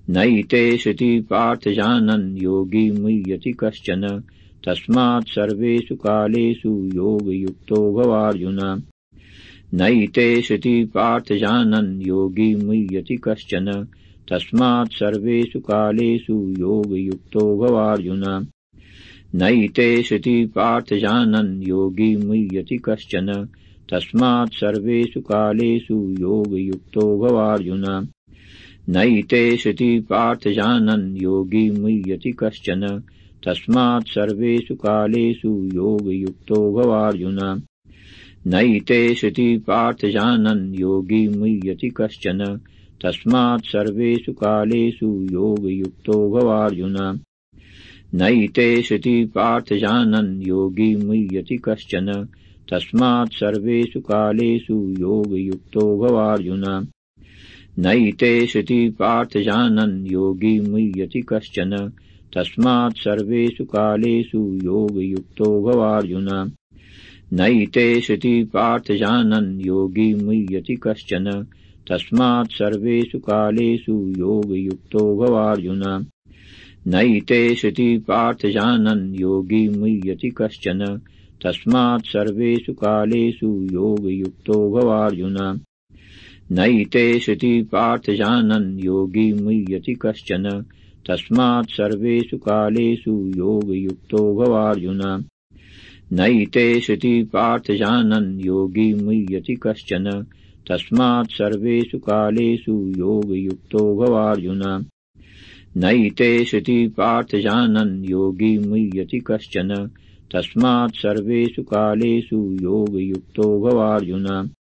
नैते सति पार्थ जानन् योगी मुह्यति कश्चन तस्मात् सर्वेषु कालेषु योगयुक्तो भवार्जुन नैते सति पार्थ जानन् योगी मुह्यति कश्चन तस्मात् सर्वेषु कालेषु योगयुक्तो भवार्जुन नैते सति पार्थ जानन् योगी मुह्यति कश्चन तस्मात् सर्वेषु कालेषु योगयुक्तो भवार्जुन नैते सति पार्थ जानन् योगी मुह्यति कश्चन तस्मात् सर्वेषु कालेषु योगयुक्तो भवार्जुन नैते सति पार्थ जानन् योगी मुह्यति कश्चन तस्मात् सर्वेषु कालेषु योगयुक्तो भवार्जुन नैते सति पार्थ जानन् योगी मुह्यति कश्चन तस्मात् सर्वेषु कालेषु योगयुक्तो भवार्जुन नैते सति पार्थ जानन् योगी मुह्यति कश्चन तस्मात् सर्वेषु कालेषु योगयुक्तो भवार्जुन नैते सति पार्थ जानन् योगी मुह्यति कश्चन तस्मात् सर्वेषु कालेषु योगयुक्तो भवार्जुन नैते सति पार्थ जानन् योगी मुह्यति कश्चन तस्मात् सर्वेषु कालेषु योगयुक्तो भवार्जुन नैते सति पार्थ जानन् योगी मुह्यति कश्चन तस्मात् सर्वेषु कालेषु योगयुक्तो भवार्जुन नैते सति पार्थ जानन् योगी मुह्यति कश्चन तस्मात् सर्वेषु कालेषु योगयुक्तो भवार्जुन नैते सति पार्थ जानन् योगी मुह्यति कश्चन तस्मात् सर्वेषु कालेषु योगयुक्तो भवार्जुन